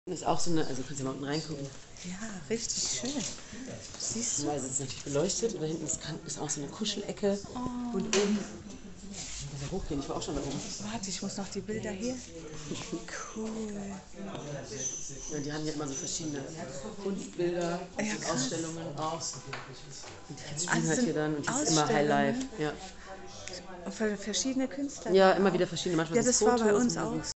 Das ist auch so eine, also kannst du mal unten reingucken. Ja, richtig schön. Siehst du? Also es ist natürlich beleuchtet und da hinten ist auch so eine Kuschelecke. Oh. Und oben, ich muss ja hochgehen, ich war auch schon da oben. Warte, ich muss noch die Bilder hier. Cool. Ja, die haben ja immer so verschiedene Kunstbilder und Ja, Ausstellungen auch. Und die Kids spielen Also halt hier dann und hier ist immer Highlife. Ja. Für verschiedene Künstler. Ja, immer wieder verschiedene, manchmal Ja, sind es das war Fotos. bei uns manchmal auch sind's